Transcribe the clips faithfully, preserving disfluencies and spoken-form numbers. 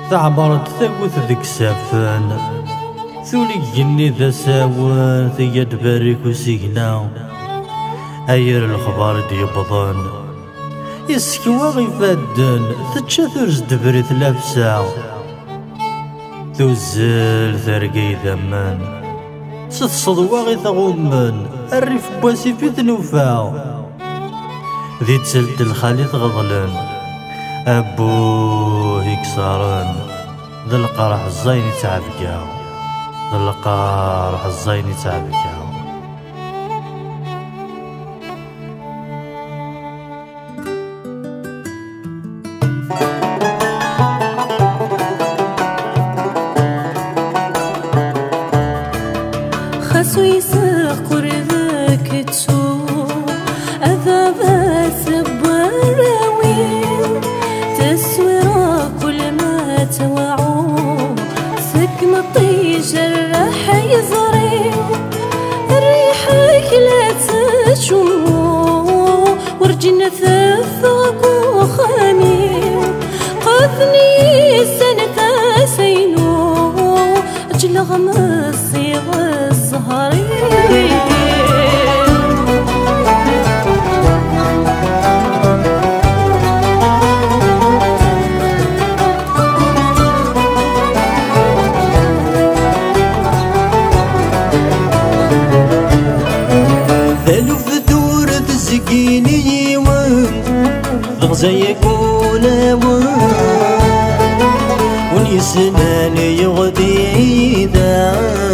تعبرت ثقوث ذيك سافن ثولي جني ذا ساون ثياد بارك وسيقنا اير الخبار دي بضن يسكوا غيفادن تتشا ثرز دبري ثلافسا توزل ثرقي ذمان ستصد واغي ثغمن الريف بواسي في ذنوفا ذي تسلت الخالي غضلن أبوه يكسرن ذا القرح الزين تعبكا ذا القرح الزين تعبكا خاصو يساق قرذاك تشوف أذابات براوي تسويرا كل ما توعو سكم الطيش الراح يزري ريحك لا تشمو ورجنا ثفاق وخامي قاثني سنة سينو اجل غمسي والزهري سكيني وين ضغزي يكون وين ونيسناني يغدي ذا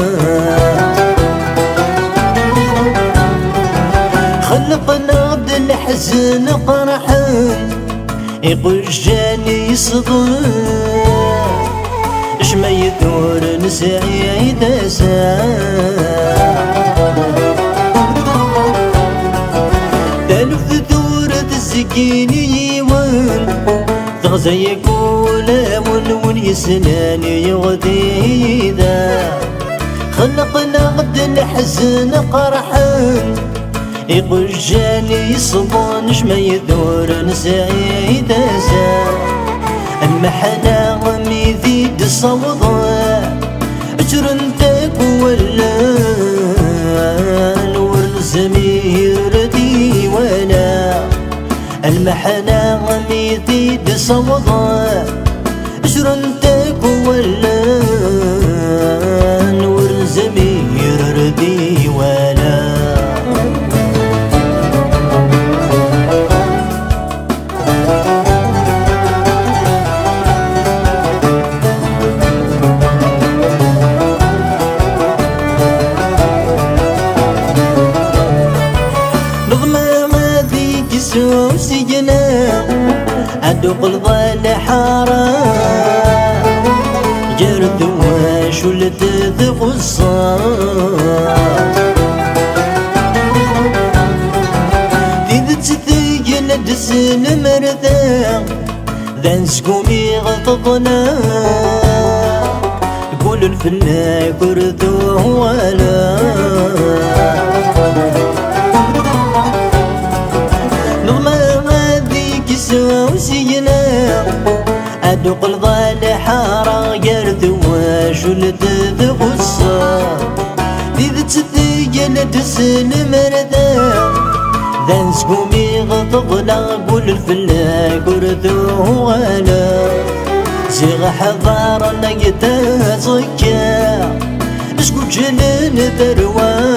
خلقنا غد الحزن قرحان يقول جاني صدر اش ما يدور نسعي داسا سكيني وين ضغزي يقول ون ون يسناني يغدي ذا خلقنا غد الحزن قرحان يقول جاني صبان شما يدور نسعي داسا اما حنا غمي ذيد الصوضاء اجرنتك ولا نور الزمير ديوانا المحنة غميتي بصوضة شرنتك ولا نور زمير ردي ولا سجنا عدق الظل حارة جرد وشلت ذغصة تذت ثقل دسن مرثا ذا نسقومي غططنا قول الفناك ورثوه ولا وسينا أدق الظل حارة جرد وشلت ذغصة ذي تثقل دسن مرثا ذا نسقومي غططنا قول الفلاك ورثوه ولا زيغ حضارنا يتازكا اسكو جنن ثروة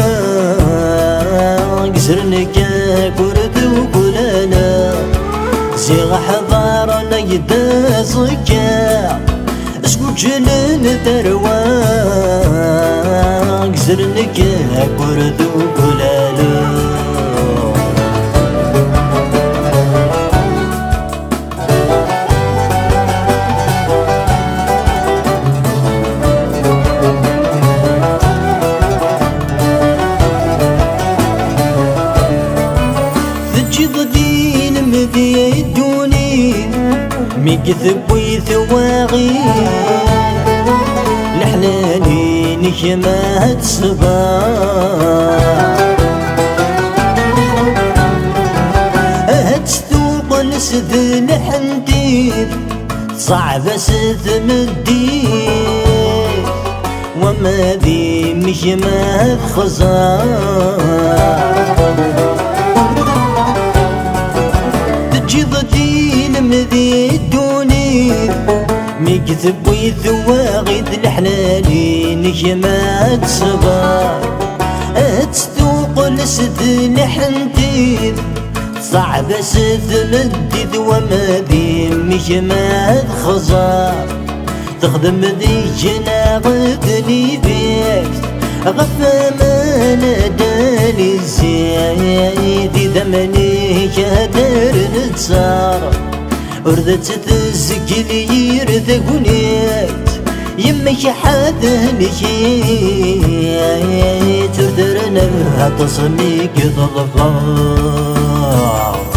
قسرنك كورثو كلنا زيغ حضارنا يتازكا اسكو جنن ثروة قسرنك كورثو كلنا ميكثب ويثواغي لحلالي نكمات صباح هات ستوق نسد نحندير صعب ستمدي وما ذي مش ما خزار تجي ضدي لمذي دوني مكذب ويذواغد الحلالي نجمات صبار اتستوق لسد لحنتيذ صعب ستمدد وما ذي مجمات خزار تخدم ذي جناغتني بيك غفا ما ناداني الزايد ذمني كادر نتصار وردت تسجلي يرد قنيت يمك حاذني تردرنا تصميك ضلفار